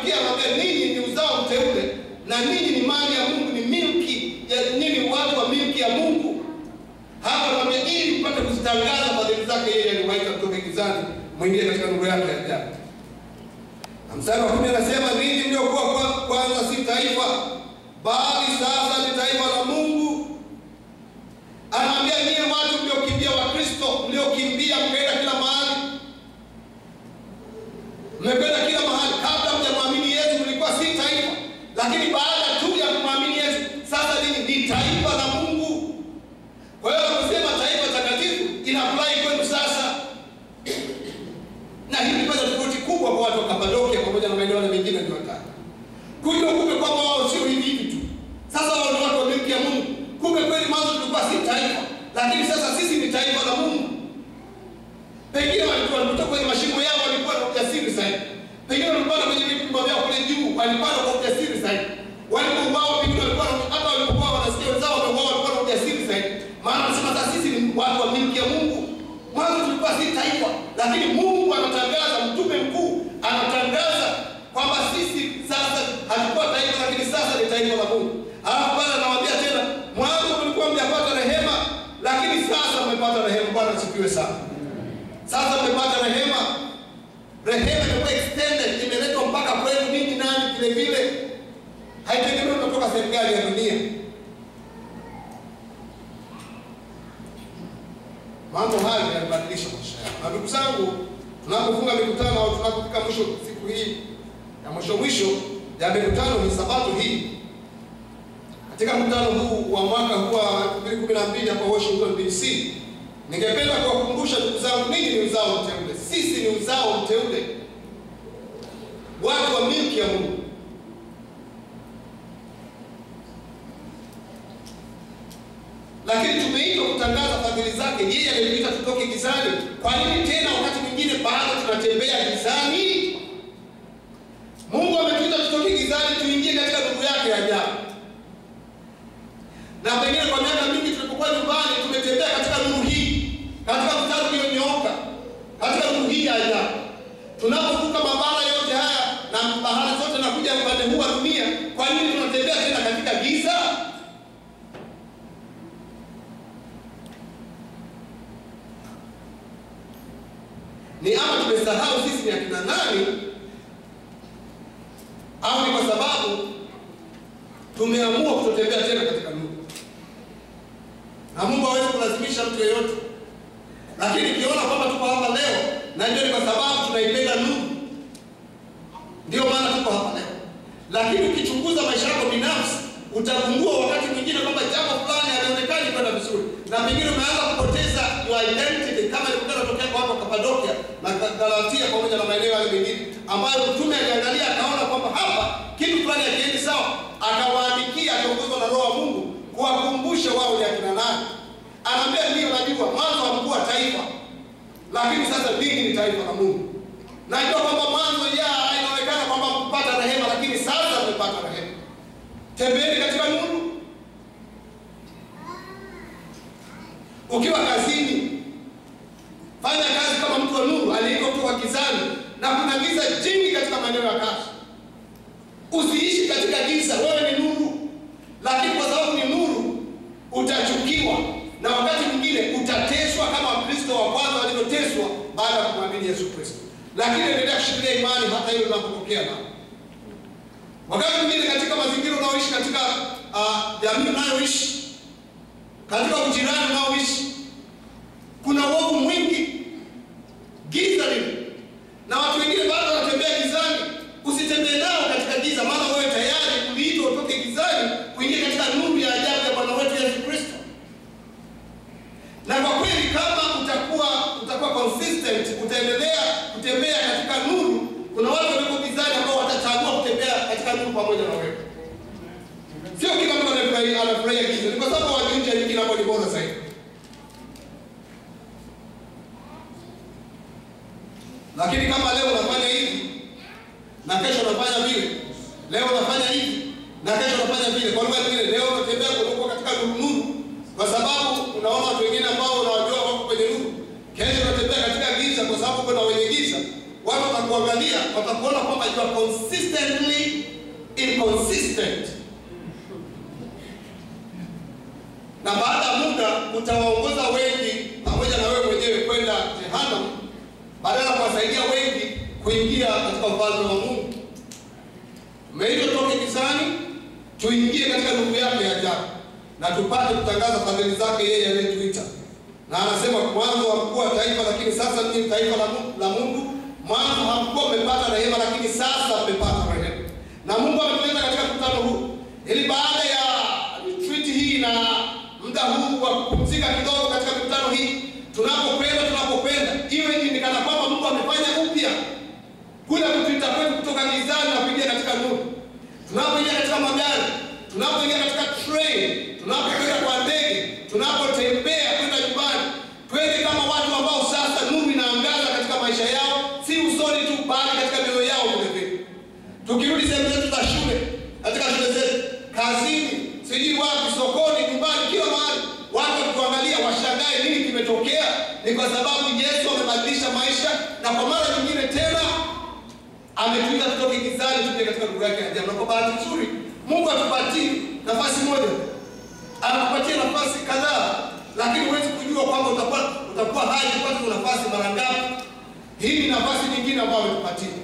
anawaandikia anamwambia ninyi ni uzao mteule na ninyi ni mali ya Mungu, ni milki ya ninyi, watu wa milki ya Mungu. Hapa anamwambia ili mpate kuzitangaza fadhili zake yeye aliwaita kutoka gizani mwingie katika nuru yake ya ajabu. Na mstari wa 10 anasema ninyi mliokuwa kwanza si taifa bali sasa ni taifa la Mungu. Anamwambia ninyi watu mliokimbia wa Kristo, mliokimbia mkaenda kila mahali. Mmekwenda kila mahali. Kabla mjamwamini Yesu mlikuwa si taifa, lakini baada tu ya kumwamini Yesu sasa ni taifa la Mungu. Kwa hiyo kusema taifa takatifu ina-apply kwenu sasa. Na hii ni tofauti kubwa kwa watu wa Kapadokia pamoja na maeneo mengine ndio wataka. Kujua kumbe kwamba wao sio hivi tu. Sasa wao ni watu wa milki ya Mungu. Kumbe kweli mwanzo tulikuwa si taifa, lakini sasa sisi ni taifa la Mungu. Pengine walikuwa kwenye mashimo yao walikuwa na ujasiri zaidi. Pengine walikuwa kwenye vipimo vyao kule juu walikuwa na ujasiri zaidi. Walipokuwa pengine walikuwa hata walipokuwa wanasikia wenzao walikuwa na ujasiri zaidi. Maana nasema sasa sisi ni watu wa milki ya Mungu. Mwanzo tulikuwa si taifa, lakini Mungu anatangaza, mtume mkuu anatangaza kwamba sisi sasa hatukuwa taifa lakini sasa ni taifa la Mungu. Alafu Bwana anawaambia tena, mwanzo mlikuwa mjapata rehema lakini sasa mmepata rehema. Bwana asifiwe sana. Sasa mmepata rehema. Rehema imekuwa extended, imeletwa mpaka kwenu ninyi nani vile vile. Haitegemei kutoka serikali ya dunia. Mambo haya yanabadilisha maisha yao. Na ndugu zangu, tunapofunga mikutano au tunapofika mwisho siku hii ya mwisho ya mikutano ni Sabato hii. Katika mkutano huu wa mwaka huu wa 2012 hapa Washington DC, ningependa kuwakumbusha ndugu zangu, ninyi ni uzao mteule. Sisi ni uzao mteule. Watu wa milki ya Mungu. Lakini tumeitwa kutangaza fadhili zake. Yeye alituita tutoke gizani. Kwa nini tena wakati mwingine bado tunatembea gizani? Mungu ametuita tutoke gizani tuingie katika nuru yake ya ajabu. Na pengine kwa miaka mingi tulipokuwa nyumbani tumetembea katika nuru hii, katika mstari ulionyooka, katika nuru hii ya ajabu. Tunapovuka mabara yote haya na bahari zote na kuja upande huu wa dunia, kwa nini tunatembea tena katika giza? Ni ama tumesahau sisi ni akina nani, au ni kwa sababu tumeamua kutotembea tena katika nuru? Na Mungu hawezi kulazimisha mtu yeyote. Lakini kiona kwamba tuko hapa leo, na ndio ni kwa sababu tunaipenda nuru. Ndio maana tuko hapa leo. Lakini ukichunguza maisha yako binafsi, utagundua wakati mwingine kwamba jambo fulani halionekani kwenda vizuri. Na pengine umeanza kupoteza your identity kama ilikuwa tokea kwa watu wa Kapadokia na Galatia pamoja na maeneo yale mengine, ambayo mtume aliangalia akaona kwamba hapa kitu fulani hakiendi sawa, akawaandikia akiongozwa na Roho wa Mungu kuwakumbusha wao ni akina nani. Anaambia ndio najua mwanzo hamkuwa taifa, lakini sasa ninyi ni taifa la Mungu. Najua kwamba mwanzo inaonekana kwamba mpata rehema, lakini sasa mmepata rehema. Tembeeni katika nuru. Ukiwa kazini, fanya kazi kama mtu wa nuru aliyetoka gizani, na kuna giza jingi katika maeneo ya kazi. Usiishi katika giza, wewe ni nuru. Lakini kwa sababu ni nuru, utachukiwa na wakati mwingine utateswa kama Kristo wa kwanza alivyoteswa baada ya kumwamini Yesu Kristo. Lakini endelea kushikilia imani hata hiyo unapotokea nao. Wakati mwingine katika mazingira unaoishi, katika jamii unayoishi, katika ujirani unaoishi, kuna uovu mwingi, giza lile. Na watu wengine bado wanatembea gizani. Usitembee nao katika giza, maana wewe tayari uliitwa utoke gizani kuingia katika nuru ya ajabu ya Bwana wetu Yesu Kristo. Na kwa kweli kama utakuwa consistent, utaendelea kutembea katika nuru, kuna watu walioko gizani ambao watachagua kutembea katika nuru pamoja na wewe. Sio kila mtu anafurahia giza. Ni kwa sababu watu nje ni kila mmoja bora zaidi. Lakini kama leo unafanya hivi na kesho unafanya vile, leo unafanya hivi na kesho unafanya vile, kwa lugha nyingine leo unatembea kutoka katika nuru kwa sababu unaona watu wengine ambao unawajua wako kwenye nuru, kesho unatembea katika giza kwa sababu kuna wenye giza. Watu watakuangalia, watakuona kwamba you are consistently inconsistent. Na baada ya muda utawaongoza wengi pamoja na wewe mwenyewe kwenda jehanamu, badala ya kuwasaidia wengi kuingia katika ufalme wa Mungu. Tumeitwa tutoke gizani tuingie katika nuru yake ya ajabu, na tupate kutangaza fadhili zake yeye aliyetuita. Na anasema mwanzo hamkuwa taifa, lakini sasa ninyi taifa la Mungu. Mwanzo hamkuwa mmepata rehema, lakini sasa mmepata rehema. Na Mungu ametuleta katika mkutano huu ili baada ya retreat hii na muda huu wa kupumzika kidogo katika mkutano hii, tunapopenda iwe ni kana kwamba Mungu amefanya upya kule kutuita kwetu kutoka gizani na kuingia katika nuru. Tunapoingia katika magari, tunapoingia katika train, tunapokwenda kwa ndege, tunapotembea kwenda nyumbani, twende kama watu ambao sasa nuru inaangaza katika maisha yao, si usoni tu bali katika mioyo yao vile vile. Tukirudi sehemu zetu za shule, katika shule zetu, kazini, sijui wapi, sokoni, nyumbani, kila mahali, watu wakituangalia washangae nini kimetokea. Ni kwa sababu Yesu amebadilisha maisha, na kwa mara nyingine tena ametuita tutoke gizani tuje katika nuru yake ya ajabu. Na kwa bahati nzuri Mungu atupatie nafasi moja, anakupatia nafasi kadhaa, lakini huwezi kujua kwamba utakuwa hai kupata nafasi mara ngapi. Hii ni nafasi nyingine ambayo ametupatia.